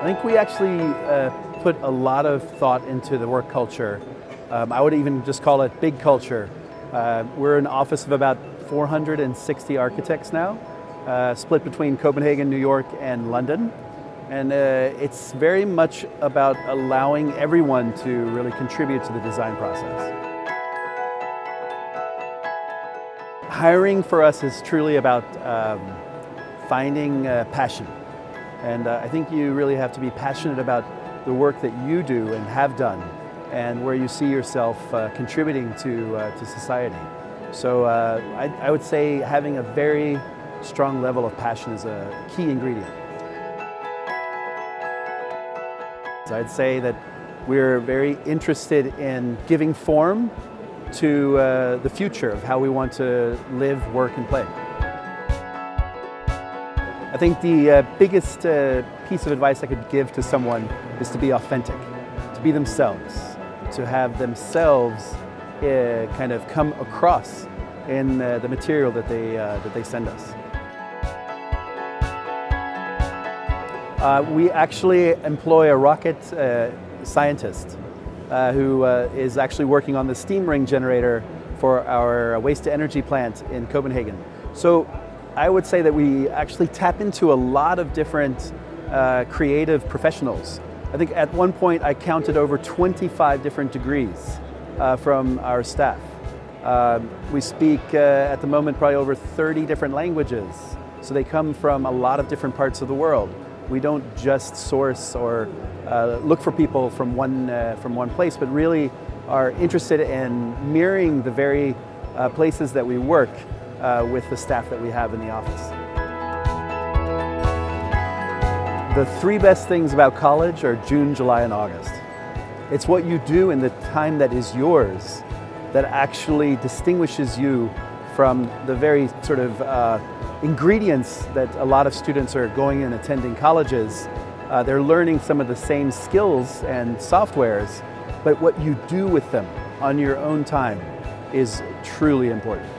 think we actually put a lot of thought into the work culture. I would even just call it big culture. We're an office of about 460 architects now, split between Copenhagen, New York, and London. And it's very much about allowing everyone to really contribute to the design process. Hiring for us is truly about finding passion. And I think you really have to be passionate about the work that you do and have done, and where you see yourself contributing to society. So I would say having a very strong level of passion is a key ingredient. So I'd say that we're very interested in giving form to the future of how we want to live, work, and play. I think the biggest piece of advice I could give to someone is to be authentic, to be themselves, to have themselves kind of come across in the material that they send us. We actually employ a rocket scientist who is actually working on the steam ring generator for our waste-to-energy plant in Copenhagen. So I would say that we actually tap into a lot of different creative professionals. I think at one point I counted over 25 different degrees from our staff. We speak at the moment probably over 30 different languages. So they come from a lot of different parts of the world. We don't just source or look for people from one place, but really are interested in mirroring the very places that we work with the staff that we have in the office. The three best things about college are June, July, and August. It's what you do in the time that is yours that actually distinguishes you from the very sort of ingredients that a lot of students are going and attending colleges. They're learning some of the same skills and softwares, but what you do with them on your own time is truly important.